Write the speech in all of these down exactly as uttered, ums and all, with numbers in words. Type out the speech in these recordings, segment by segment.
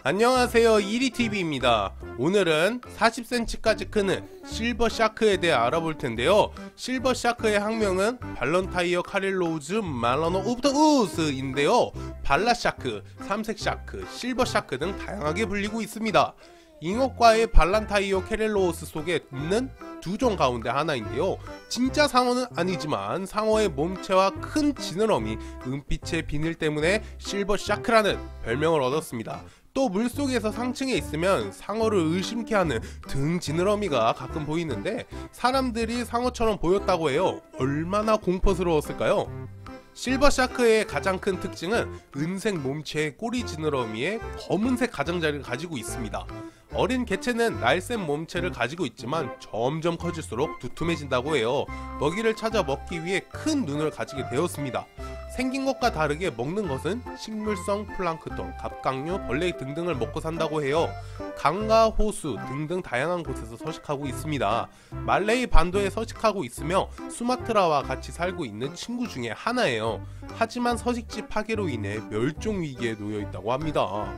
안녕하세요, 이리티비입니다. 오늘은 사십 센티미터까지 크는 실버 샤크에 대해 알아볼 텐데요. 실버 샤크의 학명은 발런타이어 카릴로우즈 말러노 옵터우스인데요. 발라 샤크, 삼색 샤크, 실버 샤크 등 다양하게 불리고 있습니다. 잉어과의 발란타이어 캐렐로우스 속에 있는 두 종 가운데 하나인데요. 진짜 상어는 아니지만 상어의 몸체와 큰 지느러미, 은빛의 비늘 때문에 실버 샤크라는 별명을 얻었습니다. 또 물속에서 상층에 있으면 상어를 의심케 하는 등 지느러미가 가끔 보이는데 사람들이 상어처럼 보였다고 해요. 얼마나 공포스러웠을까요? 실버 샤크의 가장 큰 특징은 은색 몸체의 꼬리 지느러미에 검은색 가장자리를 가지고 있습니다. 어린 개체는 날쌘 몸체를 가지고 있지만 점점 커질수록 두툼해진다고 해요. 먹이를 찾아 먹기 위해 큰 눈을 가지게 되었습니다. 생긴 것과 다르게 먹는 것은 식물성 플랑크톤, 갑각류, 벌레 등등을 먹고 산다고 해요. 강과 호수 등등 다양한 곳에서 서식하고 있습니다. 말레이 반도에 서식하고 있으며 수마트라와 같이 살고 있는 친구 중에 하나예요. 하지만 서식지 파괴로 인해 멸종 위기에 놓여 있다고 합니다.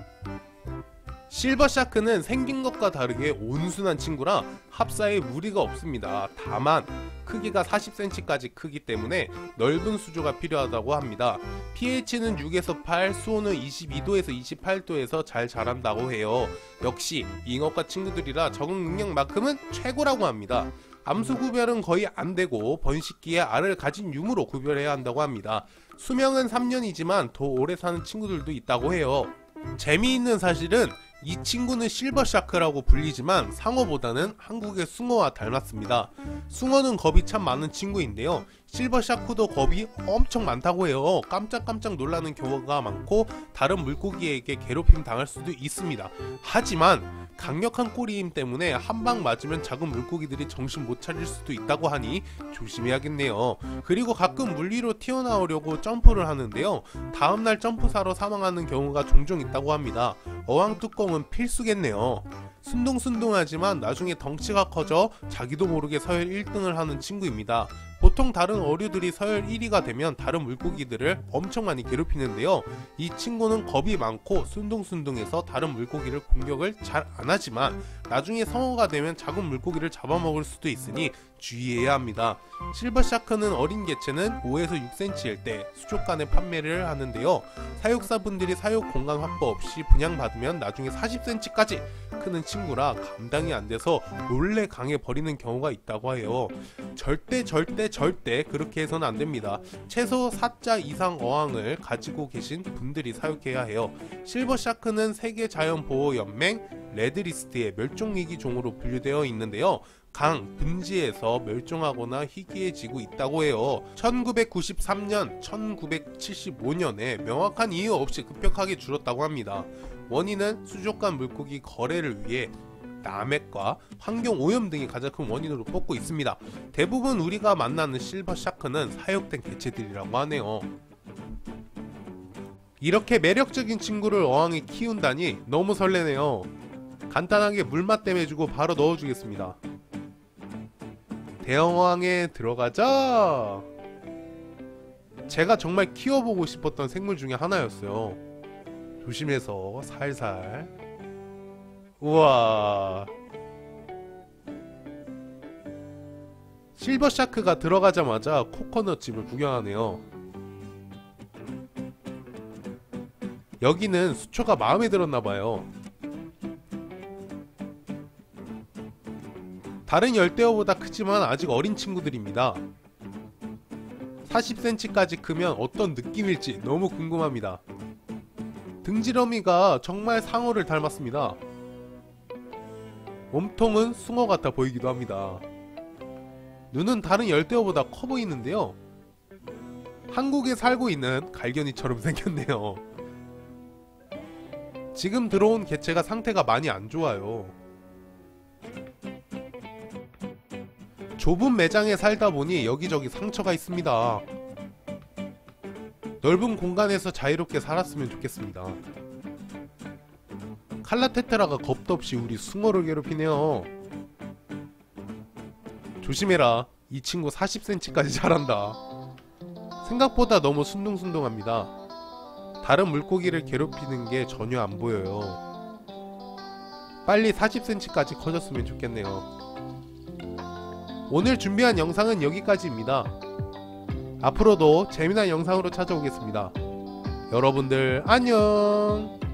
실버 샤크는 생긴 것과 다르게 온순한 친구라 합사에 무리가 없습니다. 다만 크기가 사십 센티미터까지 크기 때문에 넓은 수조가 필요하다고 합니다. 피에이치는 육에서 팔, 수온은 이십이 도에서 이십팔 도에서 잘 자란다고 해요. 역시 잉어과 친구들이라 적응 능력만큼은 최고라고 합니다. 암수 구별은 거의 안되고 번식기에 알을 가진 유무로 구별해야 한다고 합니다. 수명은 삼 년이지만 더 오래 사는 친구들도 있다고 해요. 재미있는 사실은 이 친구는 실버 샤크라고 불리지만 상어보다는 한국의 숭어와 닮았습니다. 숭어는 겁이 참 많은 친구인데요. 실버 샤크도 겁이 엄청 많다고 해요. 깜짝깜짝 놀라는 경우가 많고 다른 물고기에게 괴롭힘 당할 수도 있습니다. 하지만 강력한 꼬리 힘 때문에 한 방 맞으면 작은 물고기들이 정신 못 차릴 수도 있다고 하니 조심해야겠네요. 그리고 가끔 물 위로 튀어나오려고 점프를 하는데요. 다음날 점프사로 사망하는 경우가 종종 있다고 합니다. 어항 뚜껑은 필수겠네요. 순둥순둥하지만 나중에 덩치가 커져 자기도 모르게 서열 일 등을 하는 친구입니다. 보통 다른 어류들이 서열 일 위가 되면 다른 물고기들을 엄청 많이 괴롭히는데요. 이 친구는 겁이 많고 순둥순둥해서 다른 물고기를 공격을 잘 안하지만 나중에 성어가 되면 작은 물고기를 잡아먹을 수도 있으니 주의해야 합니다. 실버 샤크는 어린 개체는 오에서 육 센티미터일 때 수족관에 판매를 하는데요. 사육사분들이 사육 공간 확보 없이 분양받으면 나중에 사십 센티미터까지 크는 친구라 감당이 안돼서 몰래 강에 버리는 경우가 있다고 해요. 절대 절대 절대 그렇게 해서는 안됩니다. 최소 사 자 이상 어항을 가지고 계신 분들이 사육해야 해요. 실버 샤크는 세계자연보호연맹 레드리스트의 멸종위기 종으로 분류되어 있는데요. 강, 분지에서 멸종하거나 희귀해지고 있다고 해요. 천구백구십삼 년, 천구백칠십오 년에 명확한 이유 없이 급격하게 줄었다고 합니다. 원인은 수족관 물고기 거래를 위해 남획과 환경오염 등이 가장 큰 원인으로 뽑고 있습니다. 대부분 우리가 만나는 실버 샤크는 사육된 개체들이라고 하네요. 이렇게 매력적인 친구를 어항에 키운다니 너무 설레네요. 간단하게 물맛 땜해주고 바로 넣어주겠습니다. 대형어항에 들어가자! 제가 정말 키워보고 싶었던 생물 중에 하나였어요. 조심해서 살살. 우와, 실버 샤크가 들어가자마자 코코넛 집을 구경하네요. 여기는 수초가 마음에 들었나봐요. 다른 열대어보다 크지만 아직 어린 친구들입니다. 사십 센티미터까지 크면 어떤 느낌일지 너무 궁금합니다. 등지러미가 정말 상어를 닮았습니다. 몸통은 숭어 같아 보이기도 합니다. 눈은 다른 열대어보다 커 보이는데요. 한국에 살고 있는 갈견이처럼 생겼네요. 지금 들어온 개체가 상태가 많이 안 좋아요. 좁은 매장에 살다 보니 여기저기 상처가 있습니다. 넓은 공간에서 자유롭게 살았으면 좋겠습니다. 칼라테트라가 겁도 없이 우리 숭어를 괴롭히네요. 조심해라. 이 친구 사십 센티미터까지 자란다. 생각보다 너무 순둥순둥합니다. 다른 물고기를 괴롭히는 게 전혀 안 보여요. 빨리 사십 센티미터까지 커졌으면 좋겠네요. 오늘 준비한 영상은 여기까지입니다. 앞으로도 재미난 영상으로 찾아오겠습니다. 여러분들 안녕.